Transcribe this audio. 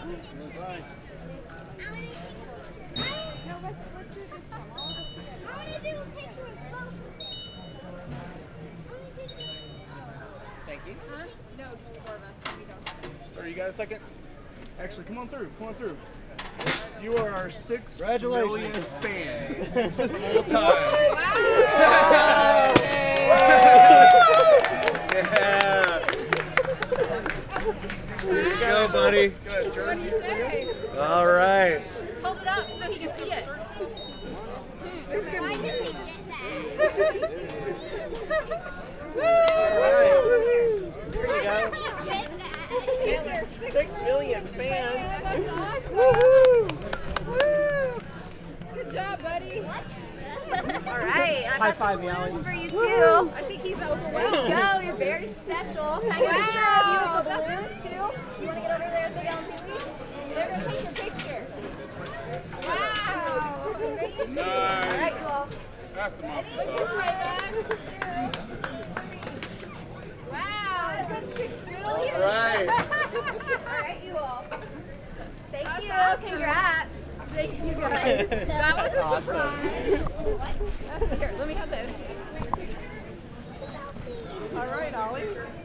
No, let's do this one. All of us together. I want to do a picture of both of them. Thank you. Huh? No, just four of us. We don't have it. Sorry, you got a second? Actually, come on through. Come on through. You are our 6 Congratulations. millionth fan of all time. Yeah. Here you go, buddy. What do you say? All right. Hold it up so he can see it. Why did he get that? Here you go. 6 million fans. That's awesome. Woo! Good job, buddy. All right, I've High got five, some Allie. balloons for you too. I think he's There overwhelmed. you go, you're very special. Can I get a picture of you with the balloons too? You want to get over there with Big Ellen Pee-wee? They're going to take your picture. Wow. All right, you all. That's the most. Look this way, man. Wow, that's 6 million. Right. All right, you all. Thank That's you. awesome. Congrats. Thank you guys. That was a surprise. Here, let me have this. All right, Ollie.